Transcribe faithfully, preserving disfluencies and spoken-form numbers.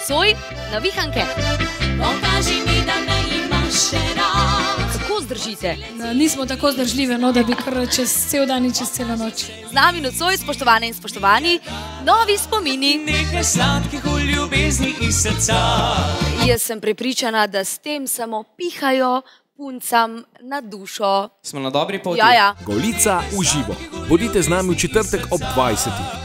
nocoj navihanke. Pokaži mi, da me imaš še rad. Kako zdržite? Nismo tako zdržljive, no, da bi kar čez cel dan in čez celo noč. Z nami nocoj, spoštovane in spoštovani, novi spomini. Nekaj sladkih v ljubezni iz srca. Jaz sem prepričana, da s tem samo pihajo puncam na dušo. Smo na dobri poti. Ja, ja. Golica v živo. Bodite z nami v četrtek ob dvajsetih.